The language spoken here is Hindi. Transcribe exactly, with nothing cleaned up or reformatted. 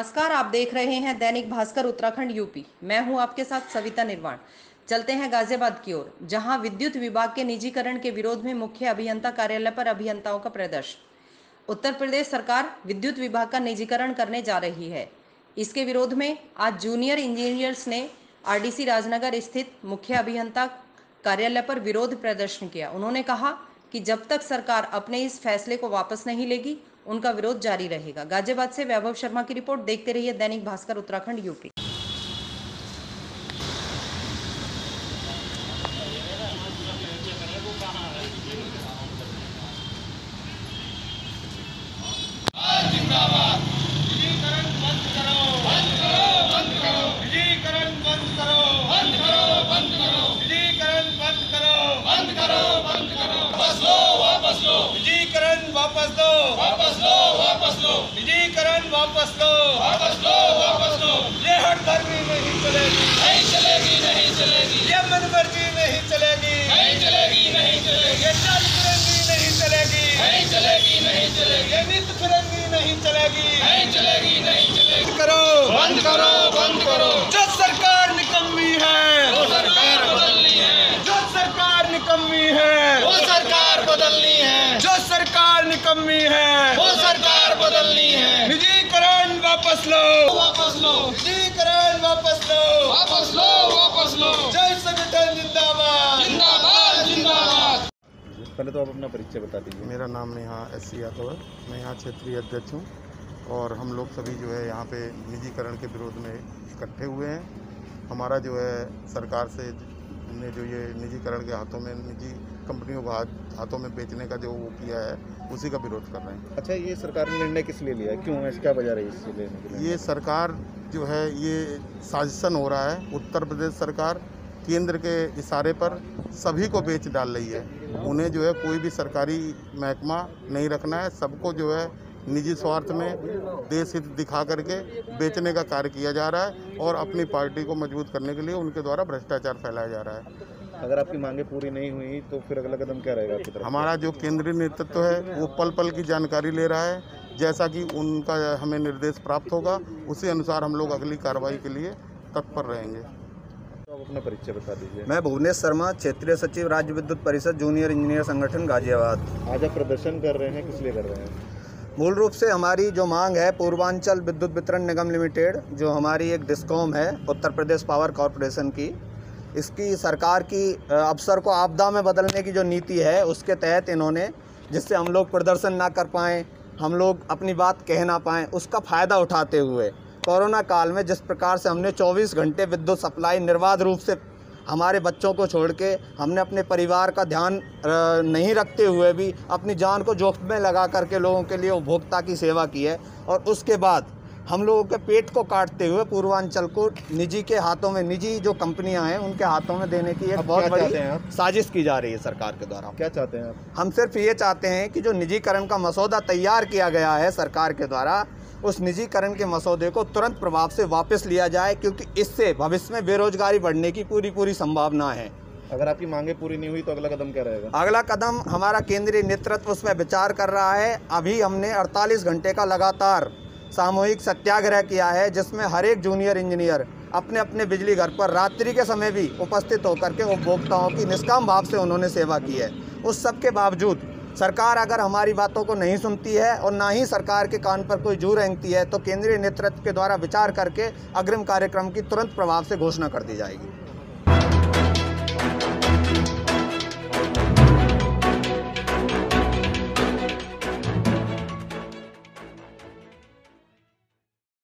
नमस्कार, आप देख रहे हैं दैनिक भास्कर उत्तराखंड यूपी। मैं हूं आपके साथ सविता निर्वाण। चलते हैं गाजियाबाद की ओर, जहां विद्युत विभाग के निजीकरण के विरोध में मुख्य अभियंता कार्यालय पर अभियंताओं का प्रदर्शन। उत्तर प्रदेश सरकार विद्युत विभाग का निजीकरण करने जा रही है। इसके विरोध में आज जूनियर इंजीनियर्स ने आरडीसी राजनगर स्थित मुख्य अभियंता कार्यालय पर विरोध प्रदर्शन किया। उन्होंने कहा कि जब तक सरकार अपने इस फैसले को वापस नहीं लेगी, उनका विरोध जारी रहेगा। गाजियाबाद से वैभव शर्मा की रिपोर्ट। देखते रहिए दैनिक भास्कर उत्तराखंड यूपी। निजीकरण वापस दो, वापस लो, वापस लो। निजीकरण वापस लो, वापस लो, वापस लो। ये हठधर्मी नहीं चलेगी, नहीं चलेगी, नहीं चलेगी। ये मनमर्जी नहीं चलेगी, नहीं चलेगी, नहीं चलेगी। ये चाल फिरंगी नहीं चलेगी, नहीं चलेगी, नहीं चलेगी। ये नीत फिरंगी नहीं चलेगी, नहीं चलेगी, नहीं चलेगी। करो, बंद करो, बंद करो। जो सरकार निकम्मी है, वो सरकार बदलनी है। जो सरकार निकम्मी है, वो सरकार बदलनी है। जो सरकार निकम्मी है, वो सरकार बदलनी है। निजीकरण वापस लो, वापस लो। निजीकरण वापस लो, वापस लो, वापस लो। जय संगठन जिंदाबाद, जिंदाबाद, जिंदाबाद। पहले तो आप अपना परिचय बता दीजिए। मेरा नाम यहाँ एस सी यादव है। मैं यहाँ क्षेत्रीय अध्यक्ष हूँ और हम लोग सभी जो है यहाँ पे निजीकरण के विरोध में इकट्ठे हुए हैं। हमारा जो है सरकार से ने जो ये निजीकरण के हाथों में निजी कंपनियों को हाथ हाथों में बेचने का जो वो किया है, उसी का विरोध कर रहे हैं। अच्छा, ये सरकार ने निर्णय किस लिए लिया है, क्यों है, क्या वजह रही इससे लेने के लिए? ये सरकार जो है ये साजिशन हो रहा है। उत्तर प्रदेश सरकार केंद्र के इशारे पर सभी को बेच डाल रही है। उन्हें जो है कोई भी सरकारी महकमा नहीं रखना है, सबको जो है निजी स्वार्थ में देश हित दिखा करके बेचने का कार्य किया जा रहा है और अपनी पार्टी को मजबूत करने के लिए उनके द्वारा भ्रष्टाचार फैलाया जा रहा है। अगर आपकी मांगें पूरी नहीं हुई तो फिर अगला कदम क्या रहेगा आपकी तरफ? हमारा जो केंद्रीय नेतृत्व है वो पल पल की जानकारी ले रहा है। जैसा कि उनका हमें निर्देश प्राप्त होगा, उसी अनुसार हम लोग अगली कार्रवाई के लिए तत्पर रहेंगे। तो आप अपना परिचय बता दीजिए। मैं भुवनेश शर्मा, क्षेत्रीय सचिव राज्य विद्युत परिषद जूनियर इंजीनियर संगठन गाजियाबाद। आज आप प्रदर्शन कर रहे हैं, किस लिए कर रहे हैं? मूल रूप से हमारी जो मांग है, पूर्वांचल विद्युत वितरण निगम लिमिटेड, जो हमारी एक डिस्कॉम है उत्तर प्रदेश पावर कॉरपोरेशन की, इसकी सरकार की अफसर को आपदा में बदलने की जो नीति है, उसके तहत इन्होंने, जिससे हम लोग प्रदर्शन ना कर पाएँ, हम लोग अपनी बात कह ना पाएँ, उसका फ़ायदा उठाते हुए कोरोना काल में जिस प्रकार से हमने चौबीस घंटे विद्युत सप्लाई निर्बाध रूप से हमारे बच्चों को छोड़ के हमने अपने परिवार का ध्यान नहीं रखते हुए भी अपनी जान को जोखिम में लगा करके लोगों के लिए उपभोक्ता की सेवा की है, और उसके बाद हम लोगों के पेट को काटते हुए पूर्वांचल को निजी के हाथों में, निजी जो कंपनियां हैं उनके हाथों में देने की एक बहुत बड़ी साजिश की जा रही है सरकार के द्वारा। क्या चाहते हैं आप? हम सिर्फ ये चाहते हैं कि जो निजीकरण का मसौदा तैयार किया गया है सरकार के द्वारा, उस निजीकरण के मसौदे को तुरंत प्रभाव से वापस लिया जाए, क्योंकि इससे भविष्य में बेरोजगारी बढ़ने की पूरी पूरी संभावना है। अगर आपकी मांगें पूरी नहीं हुई तो अगला कदम क्या रहेगा? अगला कदम हमारा केंद्रीय नेतृत्व उसमें विचार कर रहा है। अभी हमने अड़तालीस घंटे का लगातार सामूहिक सत्याग्रह किया है, जिसमें हर एक जूनियर इंजीनियर अपने अपने बिजली घर पर रात्रि के समय भी उपस्थित होकर के उपभोक्ताओं की निष्काम भाव से उन्होंने सेवा की है। उस सब के बावजूद सरकार अगर हमारी बातों को नहीं सुनती है और ना ही सरकार के कान पर कोई जू रेंगती है, तो केंद्रीय नेतृत्व के द्वारा विचार करके अग्रिम कार्यक्रम की तुरंत प्रभाव से घोषणा कर दी जाएगी।